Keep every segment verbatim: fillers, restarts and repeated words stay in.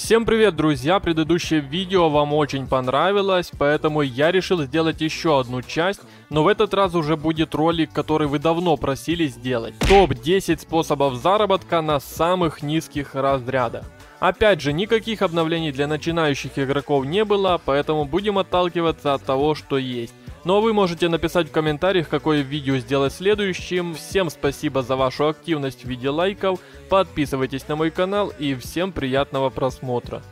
Всем привет, друзья! Предыдущее видео вам очень понравилось, поэтому я решил сделать еще одну часть, но в этот раз уже будет ролик, который вы давно просили сделать. топ десять способов заработка на самых низких разрядах. Опять же, никаких обновлений для начинающих игроков не было, поэтому будем отталкиваться от того, что есть. Ну а вы можете написать в комментариях, какое видео сделать следующим. Всем спасибо за вашу активность в виде лайков, подписывайтесь на мой канал и всем приятного просмотра.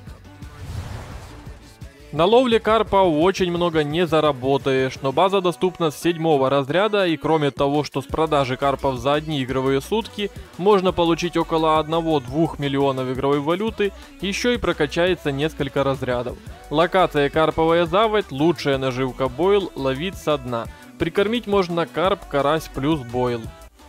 На ловле карпа очень много не заработаешь, но база доступна с седьмого разряда, и кроме того, что с продажи карпов за одни игровые сутки можно получить около одного-двух миллионов игровой валюты, еще и прокачается несколько разрядов. Локация карповая заводь, лучшая наживка бойл, ловить со дна. Прикормить можно карп, карась плюс бойл.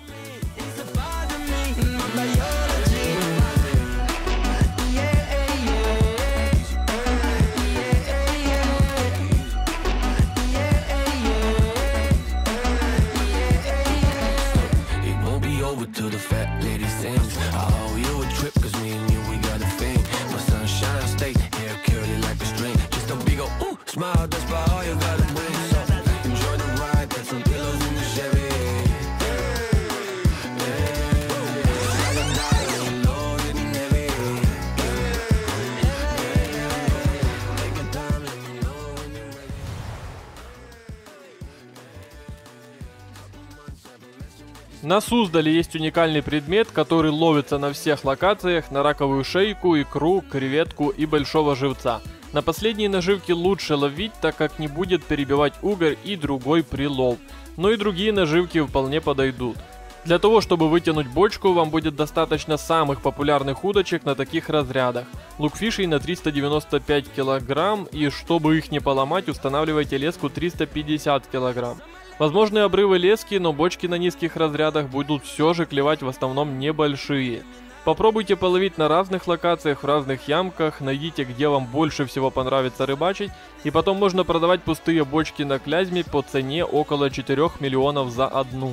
На Суздале есть уникальный предмет, который ловится на всех локациях: на раковую шейку, икру, креветку и большого живца. На последние наживки лучше ловить, так как не будет перебивать угорь и другой прилов. Но и другие наживки вполне подойдут. Для того, чтобы вытянуть бочку, вам будет достаточно самых популярных удочек на таких разрядах. Лукфишей на триста девяносто пять килограмм, и чтобы их не поломать, устанавливайте леску триста пятьдесят килограмм. Возможны обрывы лески, но бочки на низких разрядах будут все же клевать в основном небольшие. Попробуйте половить на разных локациях, в разных ямках, найдите, где вам больше всего понравится рыбачить, и потом можно продавать пустые бочки на Клязьме по цене около четырёх миллионов за одну.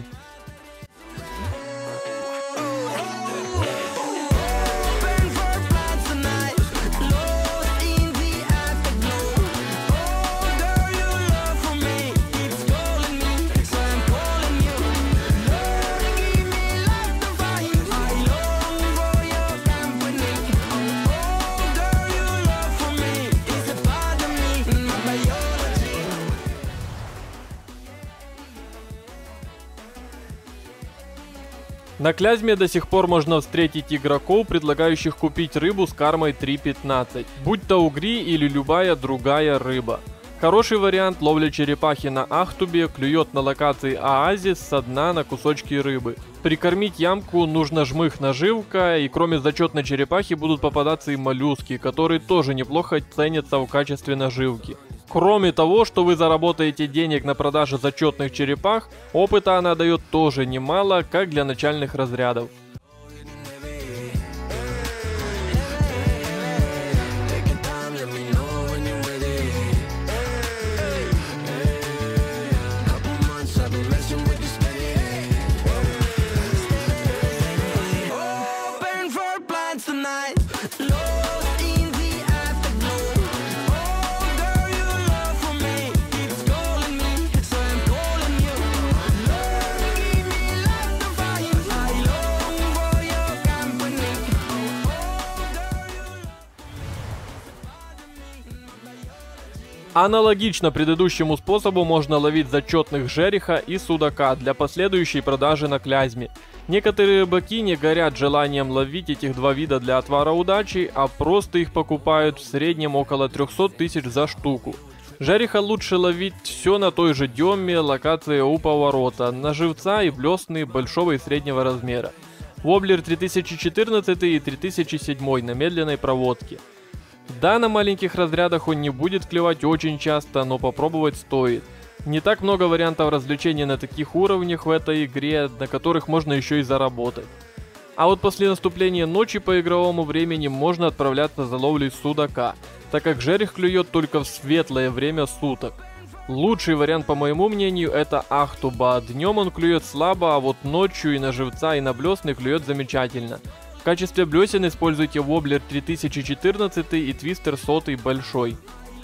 На Клязьме до сих пор можно встретить игроков, предлагающих купить рыбу с кармой три пятнадцать, будь то угри или любая другая рыба. Хороший вариант — ловля черепахи на Ахтубе, клюет на локации Оазис со дна на кусочки рыбы. Прикормить ямку нужно жмых наживка, и кроме зачетной черепахи будут попадаться и моллюски, которые тоже неплохо ценятся в качестве наживки. Кроме того, что вы заработаете денег на продаже зачетных черепах, опыта она дает тоже немало, как для начальных разрядов. Аналогично предыдущему способу можно ловить зачетных жереха и судака для последующей продажи на Клязьме. Некоторые рыбаки не горят желанием ловить этих два вида для отвара удачи, а просто их покупают в среднем около трёхсот тысяч за штуку. Жереха лучше ловить все на той же деме, локация у поворота, на живца и блесны большого и среднего размера. Воблер три тысячи четырнадцать и три тысячи семь на медленной проводке. Да, на маленьких разрядах он не будет клевать очень часто, но попробовать стоит. Не так много вариантов развлечений на таких уровнях в этой игре, на которых можно еще и заработать. А вот после наступления ночи по игровому времени можно отправляться за ловлей судака, так как жерех клюет только в светлое время суток. Лучший вариант, по моему мнению, это Ахтуба. Днем он клюет слабо, а вот ночью и на живца, и на блесны клюет замечательно. качестве блесен используйте воблер три тысячи четырнадцать и твистер сто большой.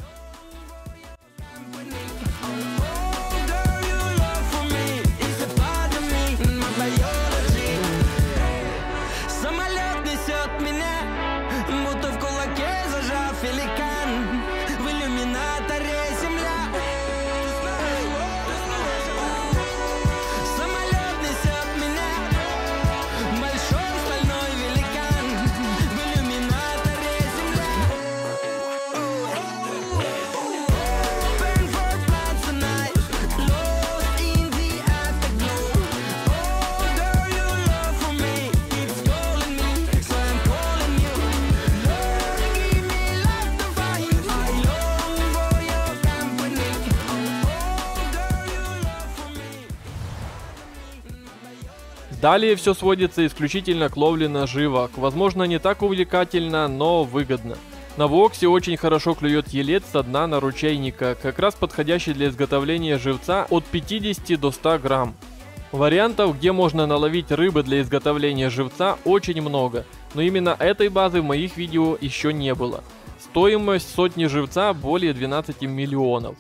Далее все сводится исключительно к ловле наживок. Возможно, не так увлекательно, но выгодно. На Воксе очень хорошо клюет елец со дна на ручейника, как раз подходящий для изготовления живца от пятидесяти до ста грамм. Вариантов, где можно наловить рыбы для изготовления живца, очень много, но именно этой базы в моих видео еще не было. Стоимость сотни живца более двенадцати миллионов.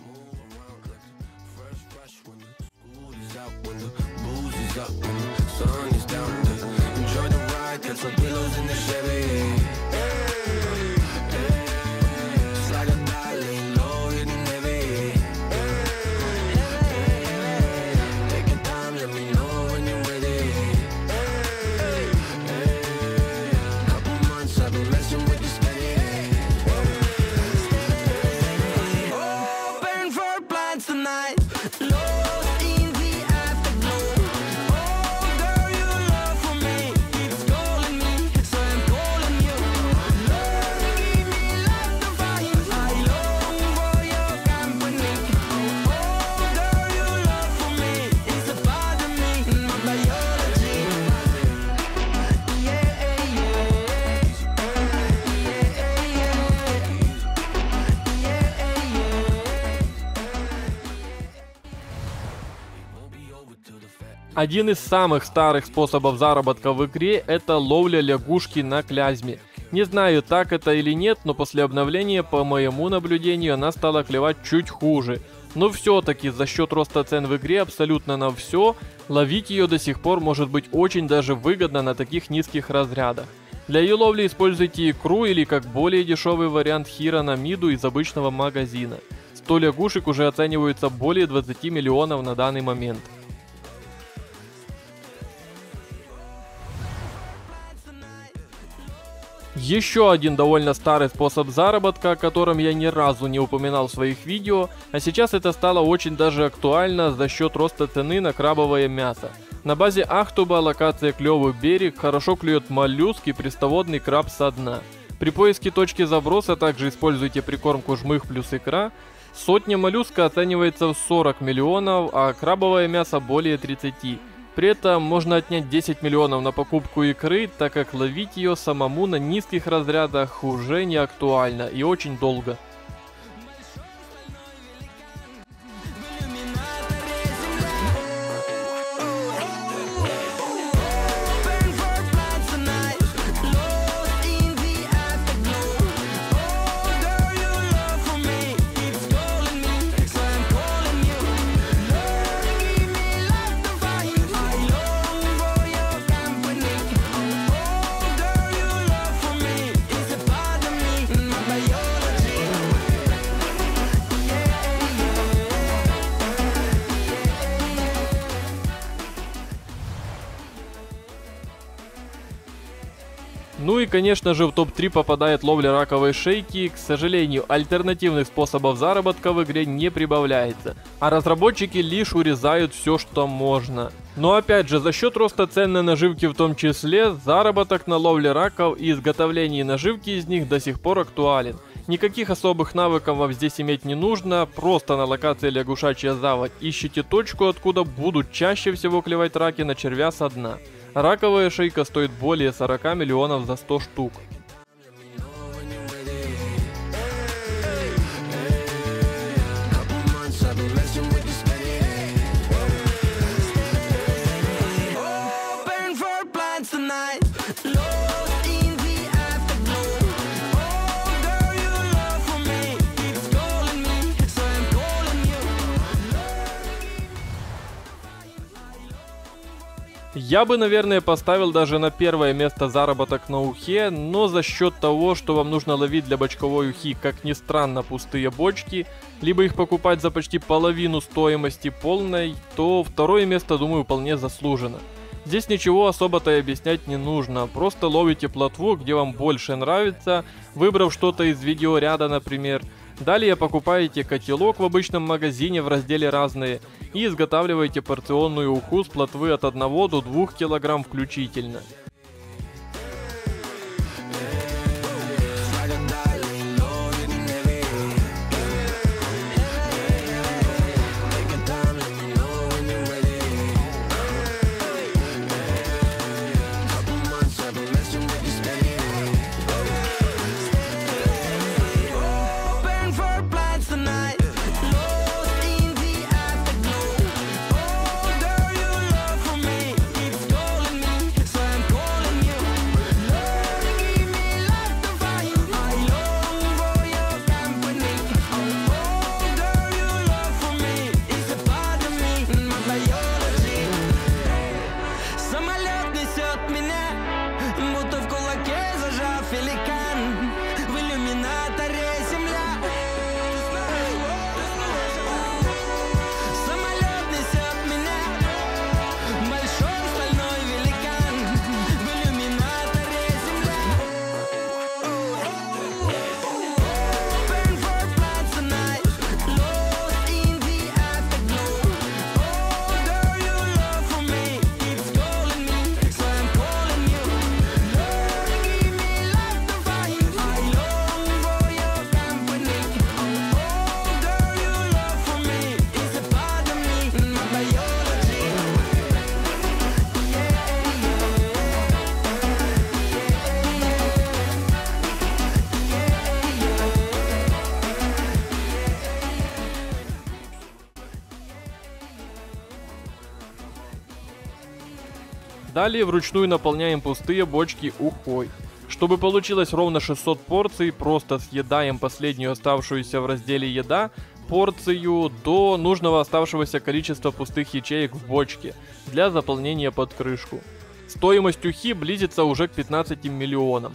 Один из самых старых способов заработка в игре — это ловля лягушки на клязьме. Не знаю, так это или нет, но после обновления, по моему наблюдению, она стала клевать чуть хуже. Но все-таки за счет роста цен в игре абсолютно на все, ловить ее до сих пор может быть очень даже выгодно на таких низких разрядах. Для ее ловли используйте икру или как более дешевый вариант хира на миду из обычного магазина. сто лягушек уже оцениваются более двадцати миллионов на данный момент. Еще один довольно старый способ заработка, о котором я ни разу не упоминал в своих видео, а сейчас это стало очень даже актуально за счет роста цены на крабовое мясо. На базе Ахтуба, локация Клевый берег, хорошо клюет моллюск и пресноводный краб со дна. При поиске точки заброса также используйте прикормку жмых плюс икра. Сотня моллюска оценивается в сорок миллионов, а крабовое мясо более тридцати. При этом можно отнять десять миллионов на покупку икры, так как ловить ее самому на низких разрядах уже не актуально и очень долго. Ну и конечно же в топ три попадает ловля раковой шейки. К сожалению, альтернативных способов заработка в игре не прибавляется, а разработчики лишь урезают все, что можно. Но опять же, за счет роста цен на наживки в том числе, заработок на ловле раков и изготовлении наживки из них до сих пор актуален. Никаких особых навыков вам здесь иметь не нужно, просто на локации лягушачья заводь ищите точку, откуда будут чаще всего клевать раки на червя со дна. Раковая шейка стоит более сорока миллионов за сто штук. Open for plans tonight. Lost Я бы, наверное, поставил даже на первое место заработок на ухе, но за счет того, что вам нужно ловить для бочковой ухи, как ни странно, пустые бочки, либо их покупать за почти половину стоимости полной, то второе место, думаю, вполне заслужено. Здесь ничего особо-то и объяснять не нужно, просто ловите плотву, где вам больше нравится, выбрав что-то из видеоряда, например. Далее покупаете котелок в обычном магазине в разделе «Разные» и изготавливаете порционную уху с плотвы от одного до двух килограмм включительно. Далее вручную наполняем пустые бочки ухой. Чтобы получилось ровно шестьсот порций, просто съедаем последнюю оставшуюся в разделе «Еда» порцию до нужного оставшегося количества пустых ячеек в бочке для заполнения под крышку. Стоимость ухи близится уже к пятнадцати миллионам.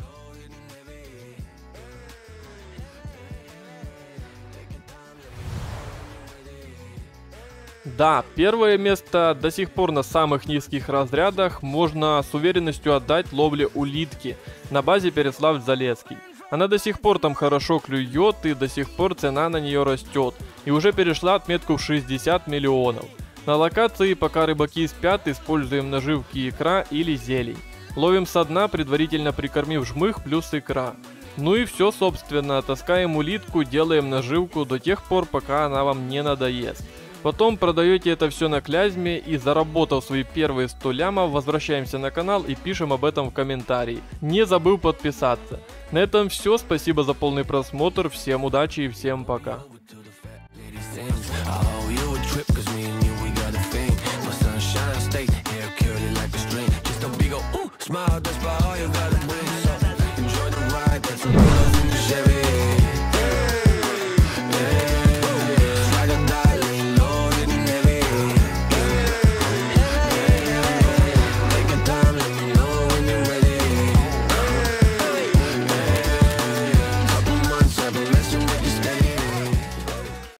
Да, первое место до сих пор на самых низких разрядах можно с уверенностью отдать ловле улитки на базе Переславль-Залесский. Она до сих пор там хорошо клюет и до сих пор цена на нее растет и уже перешла отметку в шестьдесят миллионов. На локации, пока рыбаки спят, используем наживки икра или зелень. Ловим со дна, предварительно прикормив жмых плюс икра. Ну и все, собственно, таскаем улитку, делаем наживку до тех пор, пока она вам не надоест. Потом продаете это все на Клязьме и, заработав свои первые сто лямов, возвращаемся на канал и пишем об этом в комментарии. Не забыл подписаться. На этом все, спасибо за полный просмотр, всем удачи и всем пока.